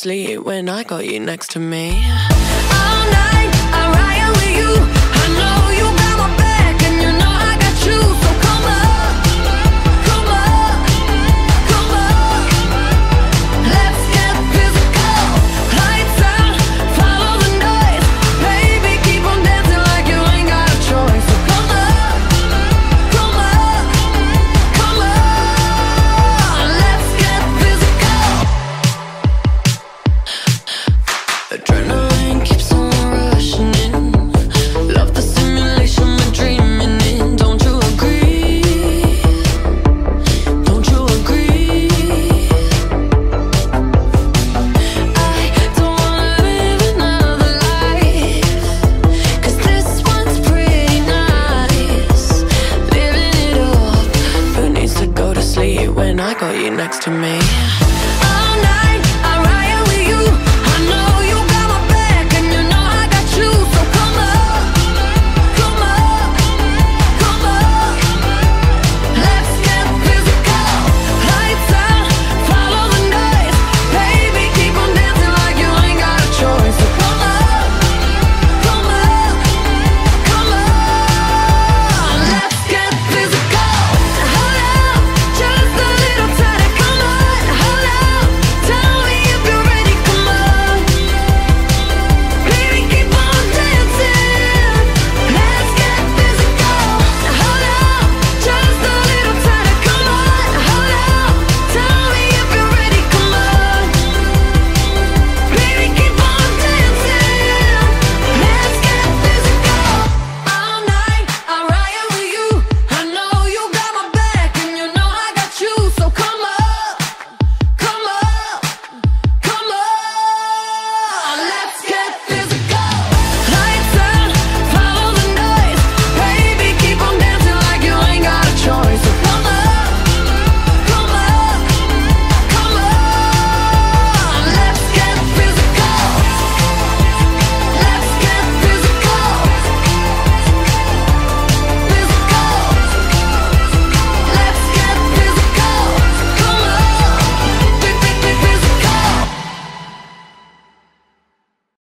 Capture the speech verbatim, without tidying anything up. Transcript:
sleep when I got you next to me. All night I ride with you. I know you got my back and you know I got you. So come up, come up, come up. Let's get physical. Lights out, follow the noise. Baby, keep on dancing like you ain't got a choice. So come up, come up, come on. Let's get physical. Adrenaline keeps on rushing in. Love the simulation we're dreaming in. Don't you agree? Don't you agree? I don't wanna live another life, 'cause this one's pretty nice. Living it up. Who needs to go to sleep when I got you next to me?